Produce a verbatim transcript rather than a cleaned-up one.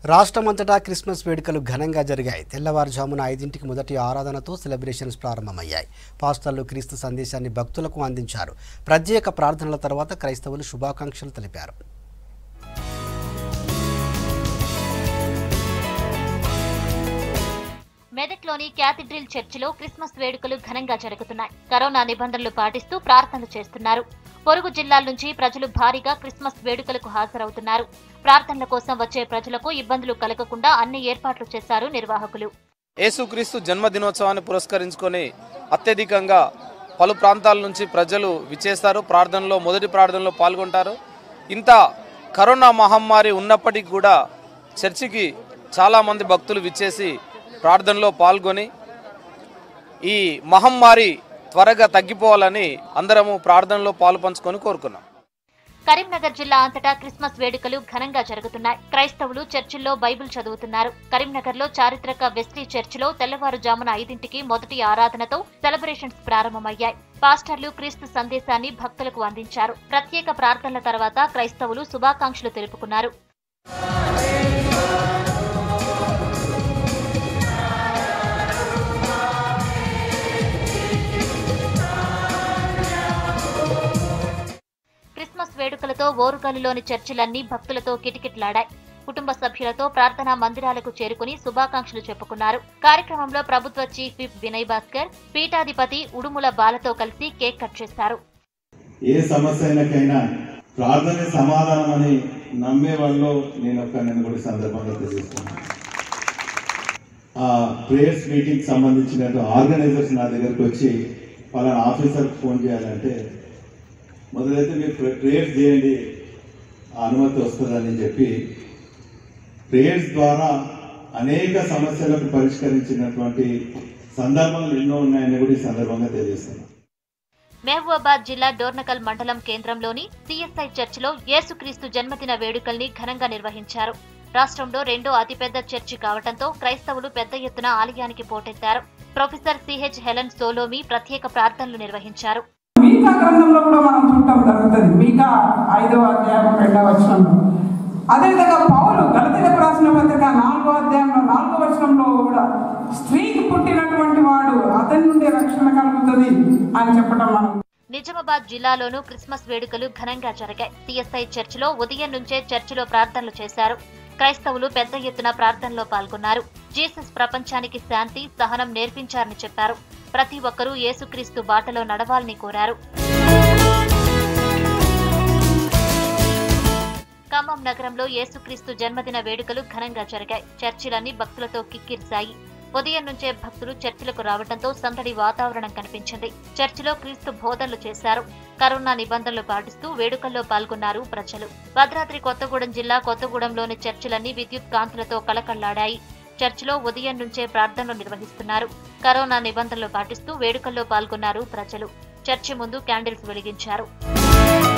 రాష్ట్రమంతటా క్రిస్మస్ వేడుకలు ఘనంగా జరిగాయి. తెల్లవారుజామున ఐదింటికి మొదటి ఆరాధనతో సెలబ్రేషన్స్ ప్రారంభమయ్యాయి. పాస్టర్లు క్రీస్తు సందేశాన్ని భక్తులకు అందించారు. ప్రత్యేక ప్రార్థనల తర్వాత క్రైస్తవులు శుభాకాంక్షలు తెలిపారు. మెదక్లోని క్యాథడ్రల్ చర్చిలో క్రిస్మస్ వేడుకలు ఘనంగా జరుగుతున్నాయి. కరోనా నిబంధనలు పాటిస్తూ ప్రార్థనలు చేస్తున్నారు. పొరుగు జిల్లాల నుంచి ప్రజలు భారీగా క్రిస్మస్ వేడుకలకు హాజరవుతున్నారు. ప్రార్థనల కోసం వచ్చే ప్రజలకు ఇబ్బందులు కలగకుండా అన్ని ఏర్పాట్లు చేశారు నిర్వాహకులు. యేసుక్రీస్తు జన్మదినోత్సవాన్ని పురస్కరించుకొని అత్యధికంగా పలు ప్రాంతాల నుంచి ప్రజలు విచ్చేస్తారు. ప్రార్థనలో మొదటి ప్రార్థనలో పాల్గొంటారు. ఇంత కరోనా మహమ్మారి ఉన్నప్పటికీ కూడా చర్చికి చాలామంది భక్తులు విచ్చేసి ప్రార్థనలో పాల్గొని ఈ మహమ్మారి త్వరగా తగ్గిపోవాలని అందరము ప్రార్థనలో పాలు పంచుకొని కోరుకున్నాం. కరీంనగర్ జిల్లా అంతటా క్రిస్మస్ వేడుకలు ఘనంగా జరుగుతున్నాయి. క్రైస్తవులు చర్చిల్లో బైబిల్ చదువుతున్నారు. కరీంనగర్ లో చారిత్రక వెస్లీ చర్చిలో తెల్లవారుజామున ఐదింటికి మొదటి ఆరాధనతో సెలబ్రేషన్స్ ప్రారంభమయ్యాయి. పాస్టర్లు క్రీస్తు సందేశాన్ని భక్తులకు అందించారు. ప్రత్యేక ప్రార్థనల తర్వాత క్రైస్తవులు శుభాకాంక్షలు తెలుపుకున్నారు. క్రిస్మస్ వేడుకలతో ఓరుగల్లులోని చర్చిలన్నీ భక్తులతో కిటకిటలాడాయి. కుటుంబ సభ్యులతో ప్రార్థనా మందిరాలకు చేరుకుని శుభాకాంక్షలు చెప్పుకున్నారు. కార్యక్రమంలో ప్రభుత్వ చీఫ్ విప్ వినయ్ భాస్కర్, పీఠాధిపతి ఉడుముల బాలతో కలిసి కేక్ కట్ చేశారు. ఏ సమస్యకైనా ప్రార్థనే సమాధానం అని నమ్మే వాళ్ళు నేను ఒక నేను కూడా సందర్భంగా తెలియజేస్తున్నాను. ఆ ప్రేయర్స్ మీటింగ్ సంబంధించిన ఆర్గనైజర్స్ నా దగ్గరకు వచ్చి పలానా ఆఫీసర్కి ఫోన్ చేయాలంటే మొదలైతే మీరు ప్రేయర్స్ చేయండి, అనుమతి వస్తుందని చెప్పి ప్రేయర్స్ ద్వారా అనేక సమస్యలకు పరిష్కరించినటువంటి సందర్భాలు ఎన్నో ఉన్నాయని కూడా ఈ సందర్భంగా తెలియజేస్తున్నాను. మహబూబాబాద్ జిల్లా డోర్నకల్ మండలం కేంద్రంలోని సిఎస్ఐ చర్చిలో యేసుక్రీస్తు జన్మదిన వేడుకల్ని ఘనంగా నిర్వహించారు. రాష్ట్రంలో రెండో అతిపెద్ద చర్చి కావడంతో క్రైస్తవులు పెద్ద ఎత్తున ఆలయానికి పోటెత్తారు. ప్రొఫెసర్ సిహెచ్ హెలెన్ సోలోమి ప్రత్యేక ప్రార్థనలు నిర్వహించారు. మీకా గ్రంథంలో కూడా మనం చూడటం జరుగుతుంది. మీకా ఐదవ అధ్యాయం రెండవ వచనంలో, అదేవిధంగా పౌలు గలతీయులకు రాసిన పత్రిక నాలుగో అధ్యాయంలో నాలుగో వచనంలో కూడా స్త్రీకి పుట్టినటువంటి వాడు అతని నుండి రక్షణ కలుగుతుంది అని చెప్పడం మనం. నిజామాబాద్ జిల్లాలోనూ క్రిస్మస్ వేడుకలు ఘనంగా జరిగాయి. సిఎస్ఐ చర్చిలో ఉదయం నుంచే చర్చిలో ప్రార్థనలు చేశారు. క్రైస్తవులు పెద్ద ఎత్తున ప్రార్థనలో పాల్గొన్నారు. జీసస్ ప్రపంచానికి శాంతి, సహనం నేర్పించారని చెప్పారు. ప్రతి ఒక్కరూ యేసుక్రీస్తు బాటలో నడవాలని కోరారు. ఖమ్మం నగరంలో యేసుక్రీస్తు జన్మదిన వేడుకలు ఘనంగా జరిగాయి. చర్చిలన్నీ భక్తులతో కిక్కిరిశాయి. ఉదయం నుంచే భక్తులు చర్చిలకు రావడంతో సందడి వాతావరణం కనిపించింది. చర్చిలో క్రీస్తు బోధనలు చేశారు. కరోనా నిబంధనలు పాటిస్తూ వేడుకల్లో పాల్గొన్నారు ప్రజలు. భద్రాద్రి కొత్తగూడెం జిల్లా కొత్తగూడెంలోని చర్చిలన్నీ విద్యుత్ కాంతులతో కళకళ్లాడాయి. చర్చిలో ఉదయం నుంచే ప్రార్థనలు నిర్వహిస్తున్నారు. కరోనా నిబంధనలు పాటిస్తూ వేడుకల్లో పాల్గొన్నారు ప్రజలు. చర్చి ముందు క్యాండిల్స్ వెలిగించారు.